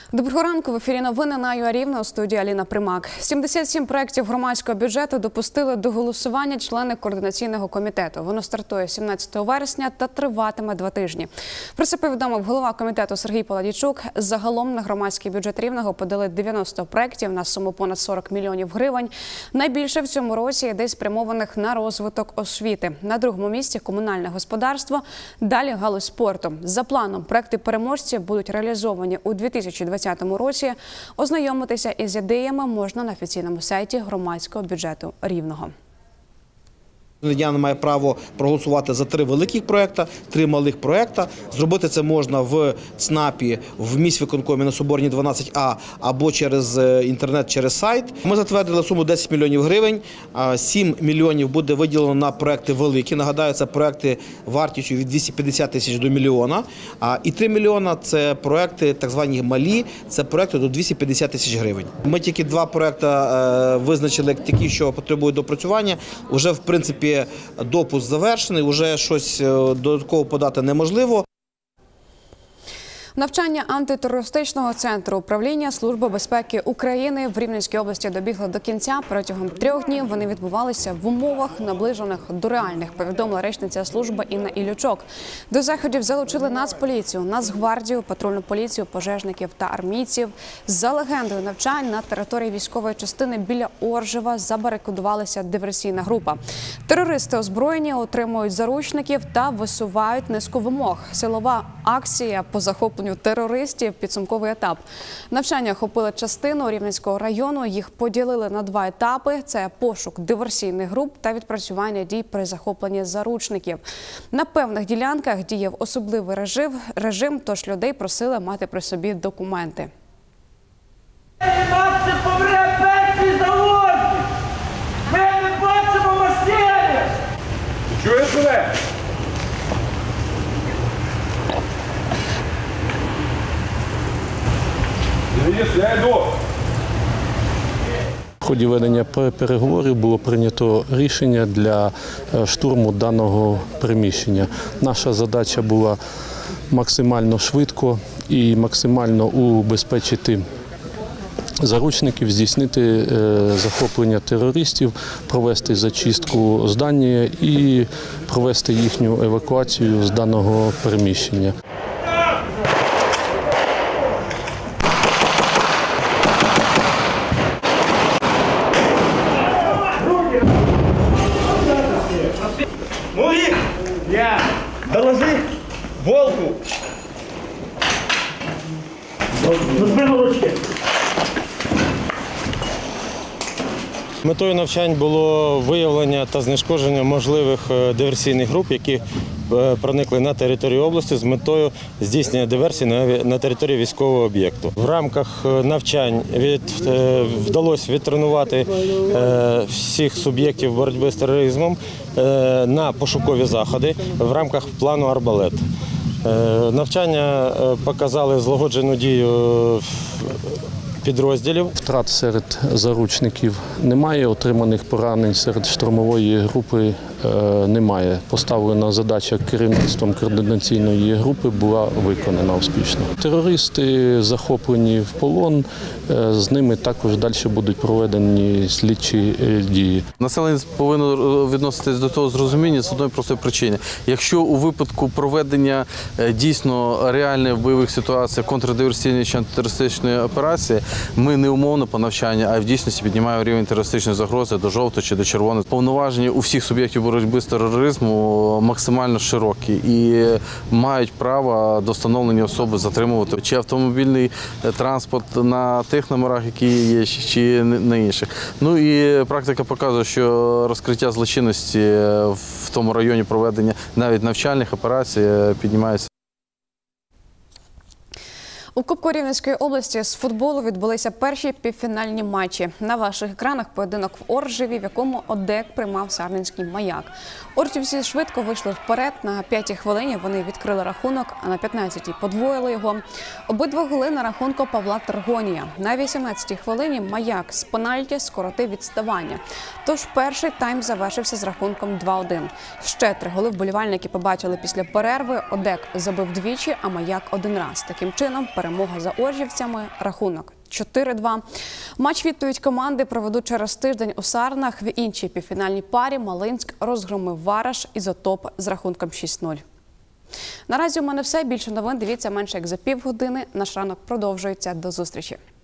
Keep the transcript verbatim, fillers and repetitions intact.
Доброго ранку. В ефірі новини на ЮА Рівне, у студії Аліна Примак. сімдесят сім проєктів громадського бюджету допустили до голосування члени Координаційного комітету. Воно стартує сімнадцятого вересня та триватиме два тижні. Про це повідомив голова комітету Сергій Паладійчук. Загалом на громадський бюджет Рівного подали дев'яносто проєктів на суму понад сорок мільйонів гривень. Найбільше в цьому році ідей спрямованих на розвиток освіти. На другому місці – комунальне господарство, далі – галузь спорту. За планом, проєкти переможці будуть реалізовані у дві тисячі двадцятому році. Ознайомитися із ідеями можна на офіційному сайті громадського бюджету Рівного. Рівняни має право проголосувати за три великих проєкти, три малих проєкти. Зробити це можна в ЦНАПі, в міськвиконкомі на Соборній дванадцять А або через інтернет, через сайт. Ми затвердили суму десять мільйонів гривень, сім мільйонів буде виділено на проєкти великі. Нагадаю, це проєкти вартістю від двохсот п'ятдесят тисяч до мільйона. І три мільйона – це проєкти так звані малі, це проєкти до двохсот п'ятдесят тисяч гривень. Ми тільки два проєкти визначили як такі, що потребують допрацювання. Уже, в принципі, допуск завершений, вже щось додатково подати неможливо. Навчання антитерористичного центру управління Служби безпеки України в Рівненській області добігли до кінця. Протягом трьох днів вони відбувалися в умовах, наближених до реальних, повідомила речниця служби Інна Іллючок. До заходів залучили Нацполіцію, Нацгвардію, патрульну поліцію, пожежників та армійців. За легендою навчань на території військової частини біля Оржева забарикадувалася диверсійна група. Терористи озброєні, отримують заручників та висувають низку вимог. Силова акція по захопленню терористів – підсумковий етап. Навчання охопили частину Рівненського району. Їх поділили на два етапи – це пошук диверсійних груп та відпрацювання дій при захопленні заручників. На певних ділянках діяв особливий режим, режим, тож людей просили мати при собі документи. Чуєш мене? В ході ведення переговорів було прийнято рішення для штурму даного приміщення. Наша задача була максимально швидко і максимально убезпечити заручників, здійснити захоплення терористів, провести зачистку здання і провести їхню евакуацію з даного приміщення. Доложи волку. Метою навчань було виявлення та знешкодження можливих диверсійних груп, які проникли на територію області з метою здійснення диверсії на території військового об'єкту. В рамках навчань від, вдалося відтренувати всіх суб'єктів боротьби з тероризмом на пошукові заходи в рамках плану «Арбалет». Навчання показали злагоджену дію підрозділів. Втрат серед заручників немає, отриманих поранень серед штурмової групи немає. Поставлена задача керівництвом координаційної групи була виконана успішно. Терористи захоплені в полон, з ними також далі будуть проведені слідчі дії. Населення повинно відноситись до того з розумінням з одної простої причини. Якщо у випадку проведення дійсно реальної в бойових ситуаціях контрдиверсійної чи антитерористичної операції, ми не умовно по навчанню, а в дійсності піднімаємо рівень терористичної загрози до жовтого чи до червоного. Повноваження у всіх суб'єктів боротьби з тероризму максимально широкі і мають право до встановлення особи затримувати чи автомобільний транспорт на тих номерах, які є, чи на інших. Ну і практика показує, що розкриття злочинності в тому районі проведення навіть навчальних операцій піднімається. У Кубку Рівненської області з футболу відбулися перші півфінальні матчі. На ваших екранах поєдинок в Оржеві, в якому ОДЕК приймав Сарненський Маяк. Оржівці швидко вийшли вперед. На п'ятій хвилині вони відкрили рахунок, а на п'ятнадцятій подвоїли його. Обидва голи на рахунку Павла Таргонія. На вісімнадцятій хвилині Маяк з пенальті скоротив відставання. Тож перший тайм завершився з рахунком два один. Ще три голи вболівальники побачили після перерви. ОДЕК забив двічі, а Маяк один раз. Таким чином перемогли перемога за оржівцями, рахунок чотири-два. Матч-відповідь команди проведуть через тиждень у Сарнах. В іншій півфінальній парі Малинськ розгромив Вараш «Ізотоп» з рахунком шість-нуль. Наразі у мене все. Більше новин дивіться менше як за півгодини. Наш ранок продовжується. До зустрічі.